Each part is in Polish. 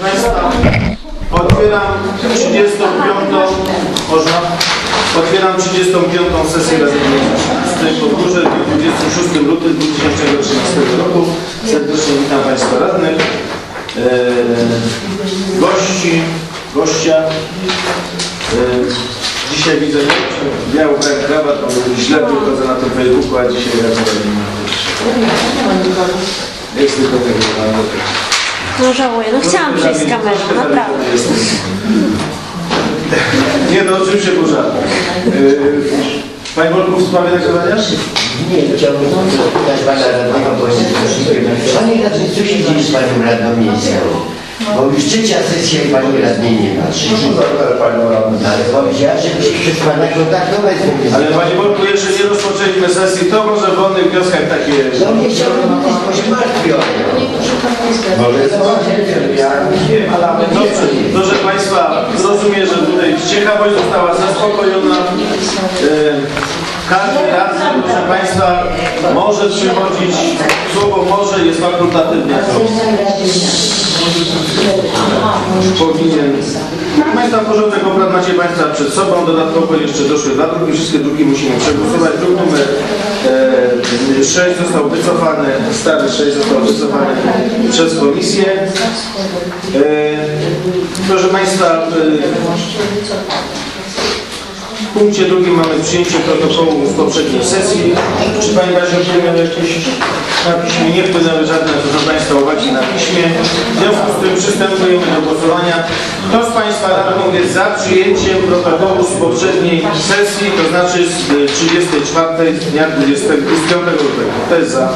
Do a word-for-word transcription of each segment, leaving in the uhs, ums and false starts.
Państwa, otwieram trzydziestą piątą można? Otwieram trzydziestą piątą sesję Rady Miejskiej w tej Podgórze w dniu dwudziestego szóstego lutego dwa tysiące trzynastego roku. Serdecznie witam Państwa radnych, e, gości, gościa. E, dzisiaj widzę biały krawat, bo źle wychodzę na tym Facebooku, a dzisiaj raczej nie ma. Jest tylko tego. No żałuję, no chciałam przyjść z kamerą, naprawdę. Nie, to oczywiście burza. Panie Wolku, w sprawie nagrywania? Nie, chciałbym zapytać Pana radnego, bo Panie radny, co się dzieje z Panią radną miejską? Bo już trzecia sesja i Pani radnej nie ma. Ale powiedziała, że się przez Pana kontaktować. Ale Panie Wolku, jeszcze nie rozpoczęliśmy sesji, to może w wolnych wnioskach takie... No nie chciałbym mówić, bo się martwią. Dobrze, proszę Państwa, rozumiem, że tutaj ciekawość została zaspokojona. Każdy radny, proszę Państwa, może przychodzić, słowo może jest fakultatywne. Powinien. Państwa, porządek obrad macie Państwa przed sobą, dodatkowo jeszcze doszły dwa druki, wszystkie druki musimy przegłosować. Druk numer e, sześć został wycofany, stary sześć został wycofany przez komisję. E, proszę Państwa, e, w punkcie drugim mamy przyjęcie protokołu z poprzedniej sesji. Czy Pani Basiu miał jakieś na piśmie? Nie wpłynęły żadne, proszę Państwa, uwagi na piśmie. W związku z tym przystępujemy do głosowania. Kto z Państwa radnych jest za przyjęciem protokołu z poprzedniej sesji, to znaczy z trzydziestej czwartej dnia dwudziestego piątego lutego? Kto jest za?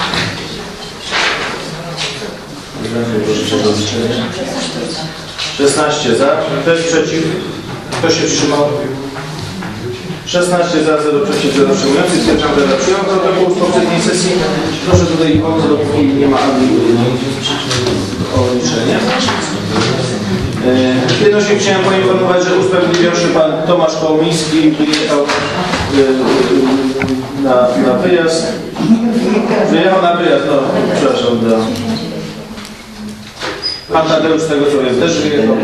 szesnaście za. Kto jest przeciw? Kto się wstrzymał? szesnaście za, zero przeciw, zero wstrzymujących. Stwierdzam, że przyjął protokół z poprzedniej sesji. Proszę tutaj o dopóki nie ma ani o liczenie. Jednocześnie chciałem poinformować, że usprawiedliwiawszy Pan Tomasz Kołomiński wyjechał na, na wyjazd. Wyjechał na wyjazd, no przepraszam. Do... Pan Tadeusz z tego co wiem też wyjechał.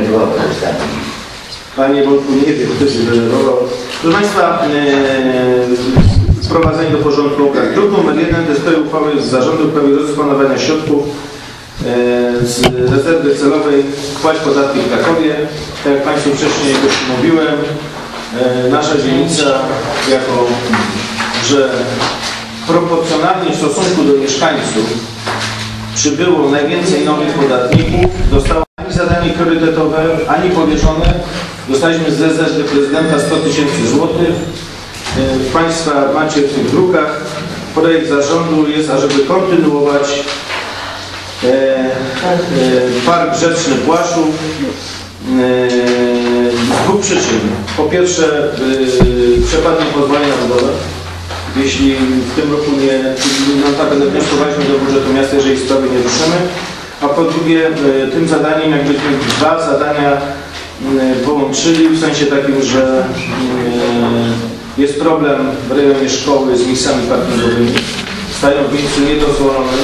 Panie Wolku, nie wiem, kto się denerwował. Proszę Państwa, e, wprowadzenie do porządku obrad. Druk numer jeden to jest projekt uchwały z zarządu w sprawie rozdysponowania środków e, z rezerwy celowej płać podatki w Krakowie. Tak jak Państwu wcześniej już mówiłem, e, nasza dzielnica, jako że proporcjonalnie w stosunku do mieszkańców przybyło najwięcej nowych podatników, dostała ani zadanie priorytetowe, ani powierzone. Dostaliśmy z rezerwy prezydenta sto tysięcy złotych. Państwa macie w tych drukach. Projekt zarządu jest, ażeby kontynuować e, e, Park Grzeczny Płaszów e, z dwóch przyczyn. Po pierwsze, e, przepadnie pozwolenie na budowę. Jeśli w tym roku nie, nam tak wnioskowaliśmy do budżetu miasta, jeżeli sprawy nie ruszymy. A po drugie, tym zadaniem jakbyśmy dwa zadania połączyli, w sensie takim, że jest problem w rejonie szkoły z miejscami parkingowymi. Stają w miejscu niedozwolonym.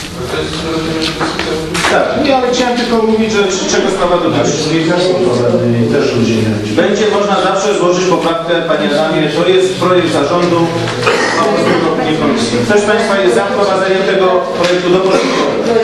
Tak, nie, ale chciałem tylko mówić, że czego sprawa dotyczy. Będzie można zawsze złożyć poprawkę, Panie Ramie, to jest projekt zarządu, a po nie komisji. Ktoś z Państwa jest za wprowadzeniem tego projektu do porządku?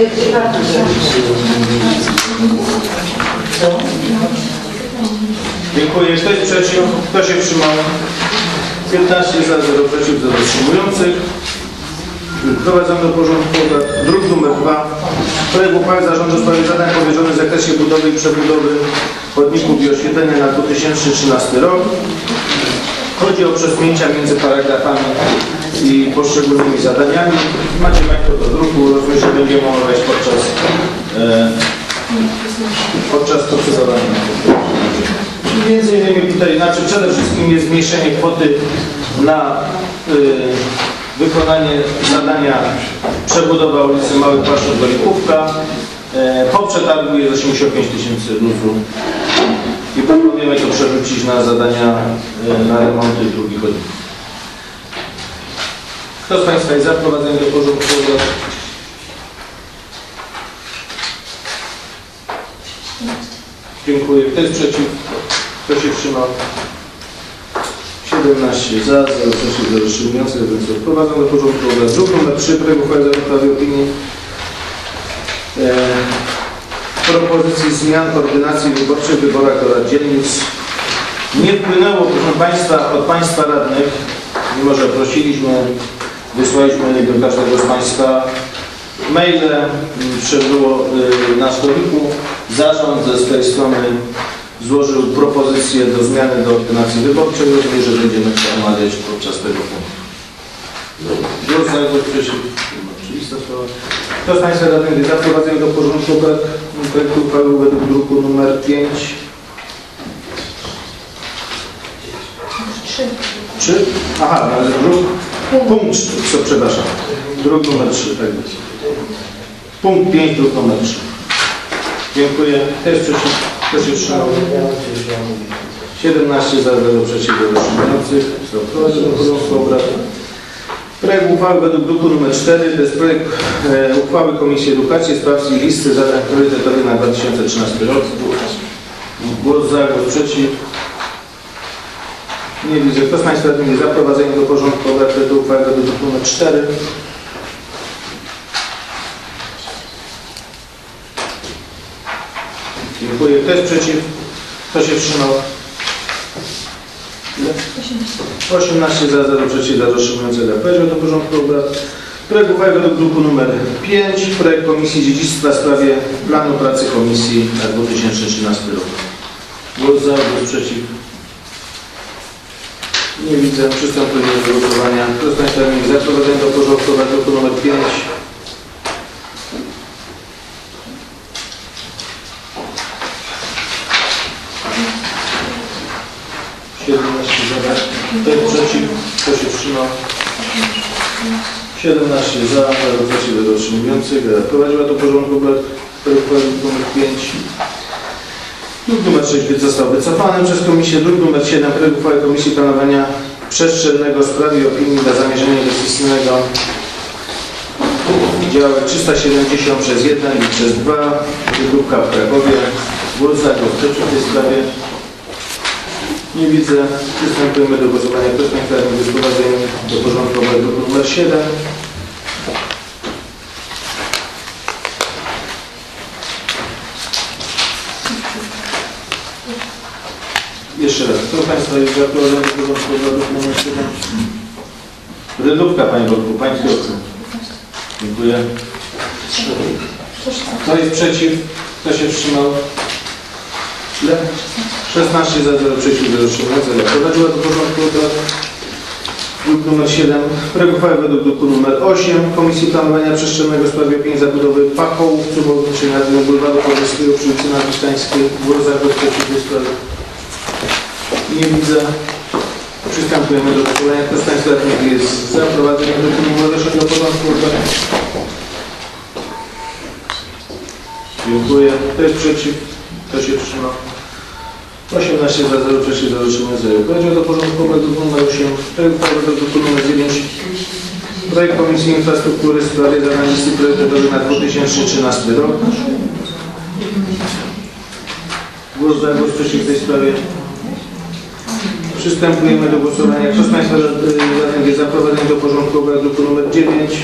Dziękuję. Kto jest przeciw? Kto się wstrzymał? piętnaście za, zero przeciw, zero wstrzymujących. Wprowadzam do porządku druk numer dwa. Projekt uchwały zarządu w sprawie zadań powierzonych w zakresie budowy i przebudowy chodników i oświetlenia na dwa tysiące trzynasty rok. Chodzi o przesunięcia między paragrafami i poszczególnymi zadaniami. Macie Państwo do druku, rozumiem, że będziemy omawiać podczas, e, podczas procedowania. Między innymi tutaj, znaczy przede wszystkim jest zmniejszenie kwoty na y, wykonanie zadania przebudowa ulicy Mały Płaszczów do Lipówka. E, po przetargu jest osiemdziesiąt pięć tysięcy luzu i planujemy to przerzucić na zadania e, na remonty drugich chodników. Kto z Państwa jest za wprowadzeniem do porządku? Dziękuję. Kto jest przeciw? Kto się wstrzymał? siedemnaście za, zero przeciw, zero wstrzymujących, więc wprowadzam do porządku obrad. Druk numer trzy, projekt uchwały w sprawie opinii e, propozycji zmian ordynacji wyborczej w wyborach do rad dzielnic. Nie wpłynęło, proszę Państwa, od Państwa radnych, mimo że prosiliśmy, wysłaliśmy do każdego z Państwa maile, przebyło y, na stoliku. Zarząd ze swojej strony złożył propozycję do zmiany do ordynacji wyborczej, rozumiem, że będziemy to omawiać podczas tego punktu. Głos za, głos przeciw. Oczywista sprawa. Kto z Państwa radnych jest za wprowadzeniem do porządku obrad projektu uchwały według druku numer pięć? trzy? Aha, ale druk. Punkt, co przepraszam. Druk numer trzy, tak jest. Punkt pięć, druk numer trzy. Dziękuję. Kto jest przeciw? Kto się wstrzymał? siedemnaście za, zero przeciw, zero wstrzymujących. Wprowadzono do porządku obrad. Projekt uchwały według druku numer cztery to jest projekt e, uchwały Komisji Edukacji, Spraw i listy zadań priorytetowych na dwa tysiące trzynasty rok. Głos za, głos przeciw. Nie widzę. Kto z Państwa radnych jest za wprowadzeniem do porządku obrad projektu uchwały według druku numer cztery? Dziękuję. Kto jest przeciw? Kto się wstrzymał? osiemnaście za, zero przeciw, zero wstrzymujących. Jak powiedział do porządku obrad. Projekt uchwały według druku numer pięć. Projekt Komisji Dziedzictwa w sprawie planu pracy Komisji na dwa tysiące trzynasty rok. Głos za, głos przeciw. Nie widzę. Przystępujemy do głosowania. Kto z Państwa radnych za wprowadzeniem do porządku obrad druku numer pięć? siedemnaście za, kto jest przeciw, kto się wstrzymał? siedemnaście za, zero przeciw, zero wstrzymujących. Prowadziła do porządku obrad projekt numer pięć. Druk numer sześć został wycofany przez Komisję. Druk numer siedem, projekt uchwały Komisji Planowania Przestrzennego w sprawie opinii dla zamierzenia inwestycyjnego działek trzysta siedemdziesiąt przez jeden i przez dwa, wydrówka w Krakowie. Głos za, głos przeciw w tej sprawie. Nie widzę. Przystępujemy do głosowania. Kto z Państwa jest wprowadzeniem do porządku obrad druku numer siedem? Jeszcze raz. Kto z Państwa jest za wprowadzeniem do porządku obrad druku numer siedem? Rydówka, Panie Wodku, Pański ocen. Dziękuję. Kto jest przeciw? Kto się wstrzymał? Ile? szesnaście za, zero przeciw, zero wstrzymujących. Prowadziła do porządku obrad druk numer siedem. Projekt uchwały według druku numer osiem Komisji Planowania Przestrzennego w sprawie opinii zabudowy pachołów cudowniczej na dniu bulwaru Podleskiego przy ulicy Nadwiślańskiej. Głos za, głos przeciw w tej sprawie. Nie widzę. Przystępujemy do głosowania. Kto z Państwa radnych jest za wprowadzeniem druku numer osiem do porządku obrad? Dziękuję. Kto jest przeciw? Kto się wstrzymał? osiemnaście za, zero przeciw, zero wstrzymujących. Prowadził do porządku obrad druk numer osiem. Projekt uchwały do druku numer dziewięć. Projekt Komisji Infrastruktury w sprawie zadań listy priorytetowych na dwa tysiące trzynasty rok. Głos za, głos przeciw w tej sprawie. Przystępujemy do głosowania. Kto z Państwa radnych jest za wprowadzeniem do porządku obrad druku numer dziewięć?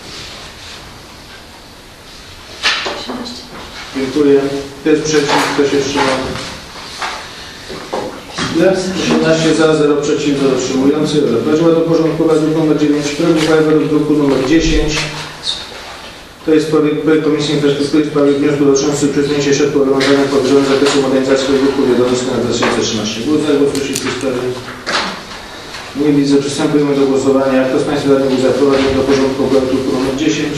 Dziękuję. Kto jest przeciw? Kto się wstrzymał? osiemnaście za, zero przeciw, zero wstrzymujących. Prowadziła do porządku obrad druk numer dziewięć. Projekt uchwały według druku numer dziesięć. To jest projekt Komisji Infrastruktury w sprawie wniosku dotyczącego przesunięcia środków ogromnego powyżonego zakresu modernizacji ruchu wiadomości na dwa tysiące trzynasty. Głos za, głos przeciw w tej sprawie. Nie widzę. Przystępujemy do głosowania. Kto z Państwa radnych jest za wprowadzeniem do porządku obrad druku numer dziesięć?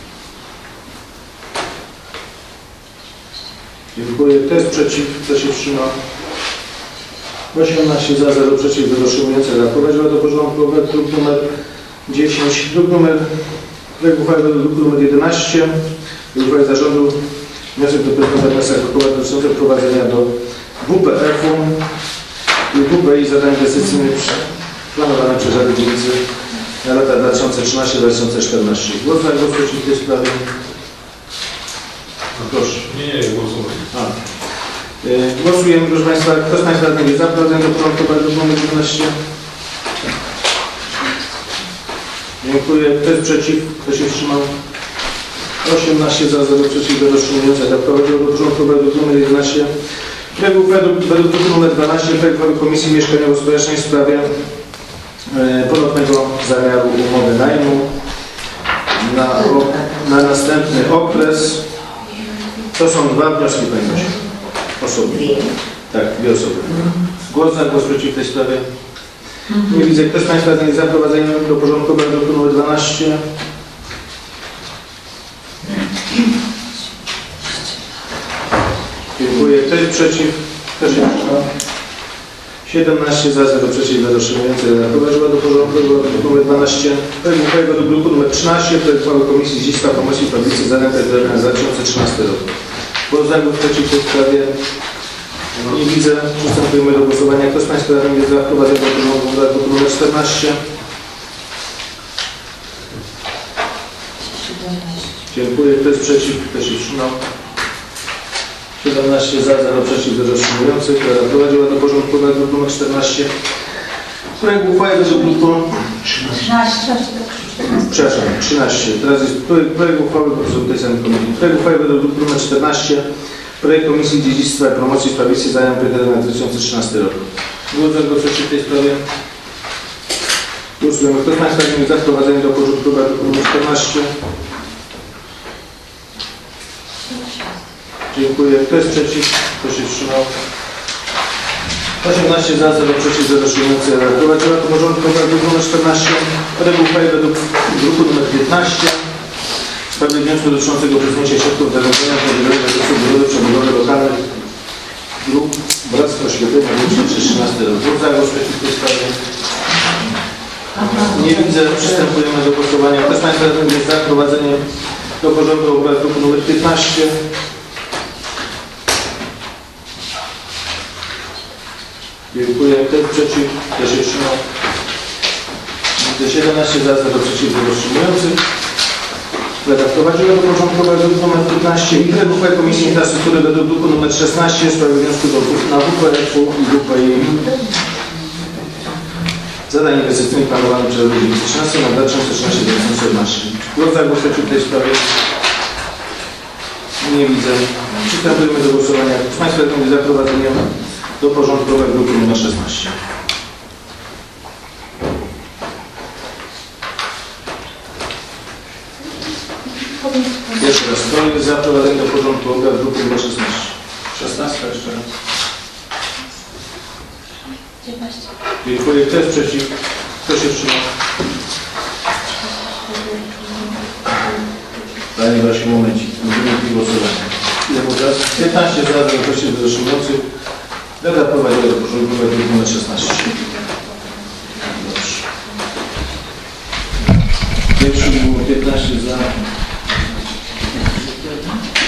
Dziękuję. Kto jest przeciw? Kto się wstrzymał? osiemnaście za, zero przeciw, zero wstrzymujących. Prowadziła do porządku obrad druk numer dziesięć. Druk numer projekt uchwały do druku numer jedenaście. Uchwały zarządu wniosek do prezydenta miasta Krakowa dotyczący wprowadzenia do W P F-u i W P I zadań inwestycyjnych planowanych przez Radę Dzielnicy na lata dwa tysiące trzynasty do dwa tysiące czternastego. Głos za, głos przeciw w tej sprawie. Proszę. Nie, nie, głosowanie. Yy, Głosujemy, proszę Państwa. Kto z Państwa radnych jest za wprowadzeniem do porządku obrad druku nr dziewiętnaście? Dziękuję. Kto jest przeciw? Kto się wstrzymał? osiemnaście za, zero przeciw, zero wstrzymujących. Tak wprowadziło do porządku obrad druku nr jedenaście. Według, według, według druku nr dwanaście projekt uchwały Komisji Mieszkaniowo-Społecznej w sprawie e, ponownego zamiaru umowy najmu na, o, na następny okres. To są dwa wnioski, Pani Kasiu. Osobnie. Tak, dwie osoby. Głos za, głos przeciw w tej sprawie. Nie widzę. Kto z Państwa jest za wprowadzeniem do porządku obrad druku nr dwanaście? Dziękuję. Kto jest przeciw? Kto się wstrzymał? siedemnaście za, zero przeciw, zero wstrzymujących. Wprowadziła do porządku nr dwanaście. Projekt uchwały według druku nr trzynaście. Projekt uchwały Komisji Dziedzictwa, Promocji i Stabilizacji Zadań Terytorialnych za dwa tysiące trzynasty rok. Głos za, głos przeciw w tej sprawie. Nie widzę. Przystępujemy do głosowania. Kto z Państwa radnych jest za wprowadzeniem do porządku obrad druku nr czternaście? Dziękuję. Kto jest przeciw? Kto się wstrzymał? siedemnaście za, zero przeciw, zero wstrzymujących. Rada wprowadziła do porządku obrad druku nr czternaście. Projekt uchwały według druku trzynaście. Przepraszam, trzynaście. Teraz jest projekt, projekt uchwały tej samej komisji. Projekt uchwały według druku nr czternaście. Projekt Komisji Dziedzictwa i Promocji w sprawie zadań terytorialnych na dwa tysiące trzynasty rok. Głos za, głos przeciw w tej sprawie. Głosujemy. Kto z Państwa jest za wprowadzeniem do porządku obrad druku nr czternaście? Dziękuję. Kto jest przeciw? Kto się wstrzymał? osiemnaście za, zero przeciw, zero wstrzymujących. Wprowadziła do porządku obrad druku nr czternaście. Projekt uchwały według druku nr piętnaście. W sprawie wniosku dotyczącego przesunięcia środków zarządzania podzielonych zakresu budowy przebudowy lokalnych dróg Bractwo Oświetlenia dwa tysiące trzynasty rok. Głos za, głos przeciw w tej sprawie. Nie widzę. Przystępujemy do głosowania. Kto z Państwa jest za wprowadzeniem do porządku obrad druku nr piętnaście? Dziękuję. Kto jest przeciw? Kto się wstrzymał? Widzę siedemnaście za, zero przeciw, zero wstrzymujących. Rada wprowadziła do porządku obrad druku nr piętnaście i projekt uchwały Komisji Infrastruktury według druku nr szesnaście w sprawie wniosku do na W P F-u i W P I zadań inwestycyjnych planowanych przez rok dwa tysiące trzynasty na dwa tysiące trzynaście do dwa tysiące czternaście. Głos za, głos przeciw w tej sprawie. Nie widzę. Przystępujemy do głosowania. Z Państwa jest za wprowadzeniem do porządku obrad druku nr szesnaście. Jeszcze raz, kto jest za wprowadzeniem do porządku obrad druku nr szesnaście? szesnaście jeszcze raz. Dziękuję. Kto jest przeciw? Kto się wstrzymał? Panie Wasiu, momencik. Będziemy głosowania. Ile było czas? piętnaście za, zero przeciw, zero wstrzymujących. Rada prowadziła do porządku obrad druku nr szesnaście. Dobrze. Pierwszy było piętnaście za.